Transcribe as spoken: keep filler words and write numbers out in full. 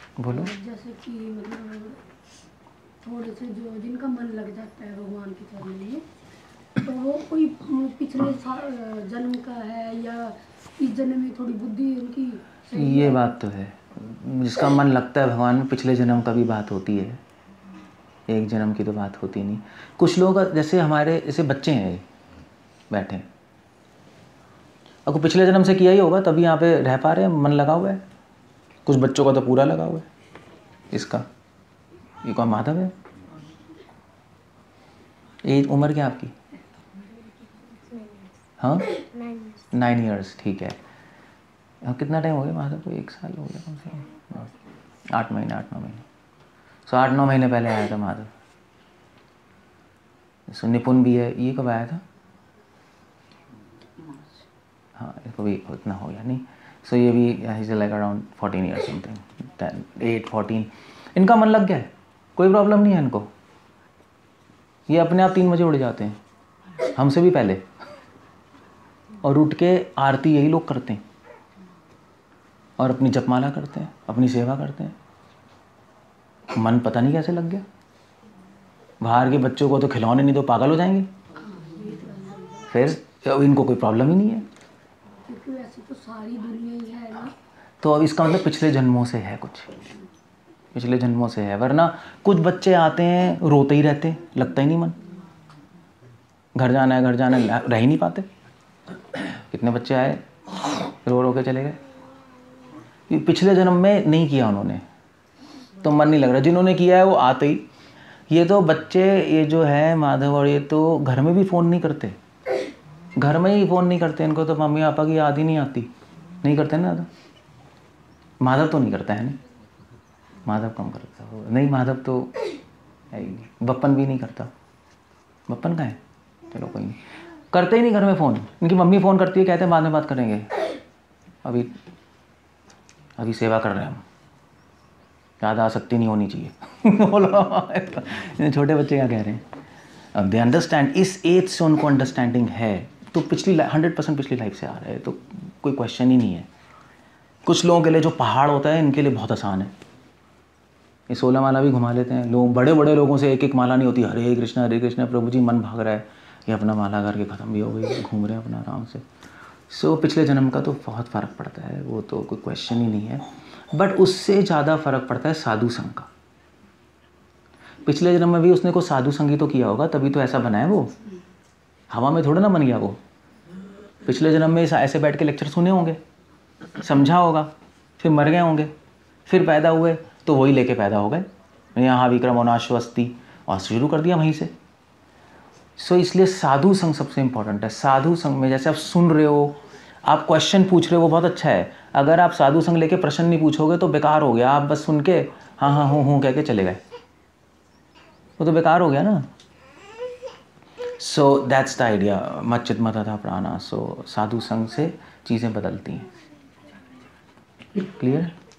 बोलो। जैसे कि मतलब थोड़े से जो जिनका मन लग जाता है भगवान के चरणों में, तो वो कोई पिछले जन्म का है या इस जन्म में थोड़ी बुद्धि उनकी सही ये है? बात तो है, जिसका मन लगता है भगवान में, पिछले जन्म का भी बात होती है, एक जन्म की तो बात होती नहीं। कुछ लोग जैसे हमारे जैसे बच्चे हैं बैठे, अगर पिछले जन्म से किया ही होगा तभी यहाँ पे रह पा रहे हैं, मन लगा हुआ है। कुछ बच्चों का तो पूरा लगा हुआ है। इसका ये कौन माधव है? एज उम्र क्या आपकी? हाँ, नाइन ईयर्स, ठीक है। हाँ, कितना टाइम हो गया माधव को? एक साल हो गया कम से कम, आठ महीने आठ नौ महीने सो आठ नौ महीने पहले आया था माधव। सो निपुण भी है, ये कब आया था? हाँ, इसको भी उतना हो गया नहीं। सो ये भी is like around fourteen years something, ten eight fourteen. इनका मन लग गया है, कोई प्रॉब्लम नहीं है इनको। ये अपने आप तीन बजे उड़ जाते हैं, हमसे भी पहले, और उठ के आरती यही लोग करते हैं और अपनी जपमाला करते हैं, अपनी सेवा करते हैं। मन पता नहीं कैसे लग गया। बाहर के बच्चों को तो खिलौने नहीं तो पागल हो जाएंगे, फिर इनको कोई प्रॉब्लम ही नहीं है। क्योंकि वैसे तो सारी दुनिया ही है ना। तो अब इसका मतलब पिछले जन्मों से है, कुछ पिछले जन्मों से है। वरना कुछ बच्चे आते हैं रोते ही रहते, लगता ही नहीं मन, घर जाना है घर जाना है, रह ही नहीं पाते। कितने बच्चे आए रो रो के चले गए, पिछले जन्म में नहीं किया उन्होंने तो मन नहीं लग रहा। जिन्होंने किया है वो आते ही। ये तो बच्चे, ये जो है माधव, और ये तो घर में भी फ़ोन नहीं करते, घर में ही फ़ोन नहीं करते। इनको तो मम्मी पापा की याद ही नहीं आती, नहीं करते ना। तो माधव तो नहीं करता है, नहीं माधव कम करता है, नहीं माधव तो है ही नहीं। बप्पन भी नहीं करता। बप्पन कहाँ है? चलो कोई नहीं, करते ही नहीं घर में फ़ोन। इनकी मम्मी फ़ोन करती है, कहते हैं बाद में बात करेंगे, अभी अभी सेवा कर रहे हैं हम, ज़्यादा आसक्ति नहीं होनी चाहिए। बोलो छोटे बच्चे क्या कह रहे हैं? अब दे अंडरस्टैंड, इस एज से उनको अंडरस्टैंडिंग है, तो पिछली हंड्रेड परसेंट पिछली लाइफ से आ रहा है, तो कोई क्वेश्चन ही नहीं है। कुछ लोगों के लिए जो पहाड़ होता है, इनके लिए बहुत आसान है। ये सोलह माला भी घुमा लेते हैं लोग, बड़े बड़े लोगों से एक एक माला नहीं होती, हरे कृष्णा हरे कृष्णा प्रभु जी, मन भाग रहा है, ये अपना माला करके ख़त्म भी हो गई, घूम रहे हैं अपना आराम से। सो so, पिछले जन्म का तो बहुत फ़र्क पड़ता है, वो तो कोई क्वेश्चन ही नहीं है। बट उससे ज़्यादा फ़र्क पड़ता है साधु संग का। पिछले जन्म में भी उसने को साधु संगी तो किया होगा, तभी तो ऐसा बना है वो, हवा में थोड़ा ना बन गया वो। पिछले जन्म में ऐसे बैठ के लेक्चर सुने होंगे, समझा होगा, फिर मर गए होंगे, फिर पैदा हुए तो वही लेके पैदा हो गए, यहाँ विक्रमोनाश्वस्ति, और शुरू कर दिया वहीं से। सो so, इसलिए साधु संग सबसे इम्पोर्टेंट है। साधु संग में जैसे आप सुन रहे हो, आप क्वेश्चन पूछ रहे हो, वो बहुत अच्छा है। अगर आप साधु संग लेके प्रश्न नहीं पूछोगे तो बेकार हो गया, आप बस सुन के हाँ हाँ हूँ हूँ कह के चले गए, वो तो बेकार हो गया ना। सो दैट्स द आइडिया, मच्चित मत था प्राणा। सो साधु संग से चीज़ें बदलती हैं। क्लियर?